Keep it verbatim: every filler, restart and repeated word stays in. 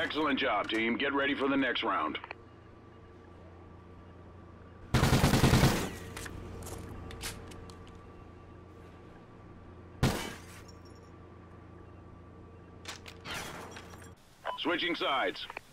Excellent job, team. Get ready for the next round. Switching sides.